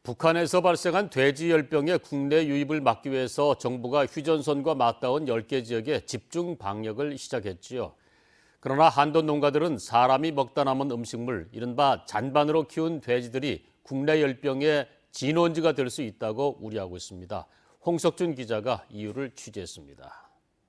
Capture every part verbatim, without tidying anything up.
북한에서 발생한 돼지열병의 국내 유입을 막기 위해서 정부가 휴전선과 맞닿은 열 개 지역에 집중 방역을 시작했지요. 그러나 한돈 농가들은 사람이 먹다 남은 음식물, 이른바 잔반으로 키운 돼지들이 국내 열병의 진원지가 될 수 있다고 우려하고 있습니다. 홍석준 기자가 이유를 취재했습니다.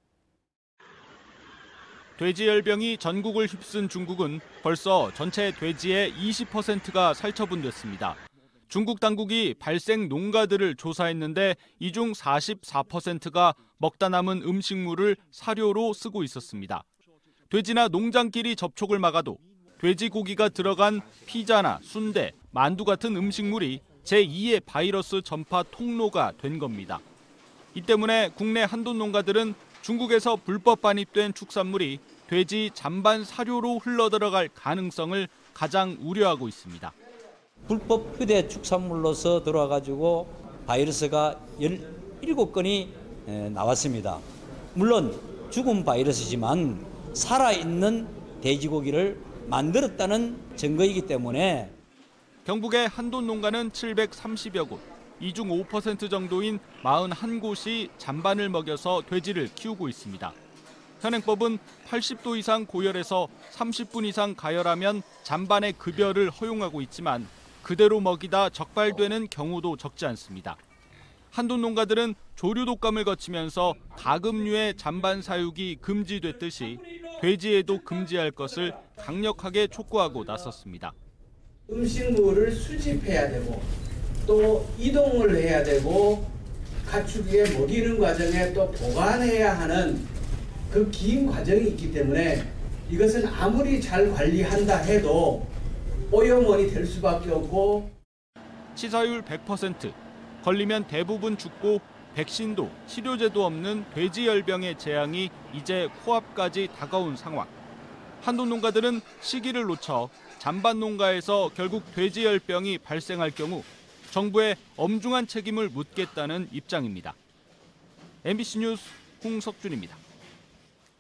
돼지열병이 전국을 휩쓴 중국은 벌써 전체 돼지의 이십 퍼센트가 살처분됐습니다. 중국 당국이 발생 농가들을 조사했는데 이 중 사십사 퍼센트가 먹다 남은 음식물을 사료로 쓰고 있었습니다. 돼지나 농장끼리 접촉을 막아도 돼지고기가 들어간 피자나 순대, 만두 같은 음식물이 제이의 바이러스 전파 통로가 된 겁니다. 이 때문에 국내 한돈 농가들은 중국에서 불법 반입된 축산물이 돼지 잔반 사료로 흘러들어갈 가능성을 가장 우려하고 있습니다. 불법 휴대 축산물로서 들어와가지고 바이러스가 열일곱 건이 나왔습니다. 물론 죽은 바이러스지만 살아있는 돼지고기를 만들었다는 증거이기 때문에 경북의 한돈 농가는 칠백삼십여 곳, 이 중 오 퍼센트 정도인 사십일 곳이 잔반을 먹여서 돼지를 키우고 있습니다. 현행법은 팔십 도 이상 고열에서 삼십 분 이상 가열하면 잔반의 급여를 허용하고 있지만 그대로 먹이다 적발되는 경우도 적지 않습니다. 한돈 농가들은 조류 독감을 거치면서 가금류의 잔반 사육이 금지됐듯이 돼지에도 금지할 것을 강력하게 촉구하고 나섰습니다. 음식물을 수집해야 되고 또 이동을 해야 되고 가축에 먹이는 과정에 또 보관해야 하는 그 긴 과정이 있기 때문에 이것은 아무리 잘 관리한다 해도 오염원이 될 수밖에 없고 치사율 백 퍼센트, 걸리면 대부분 죽고 백신도 치료제도 없는 돼지열병의 재앙이 이제 코앞까지 다가온 상황. 한돈 농가들은 시기를 놓쳐 잔반 농가에서 결국 돼지열병이 발생할 경우 정부에 엄중한 책임을 묻겠다는 입장입니다. 엠비씨 뉴스 홍석준입니다.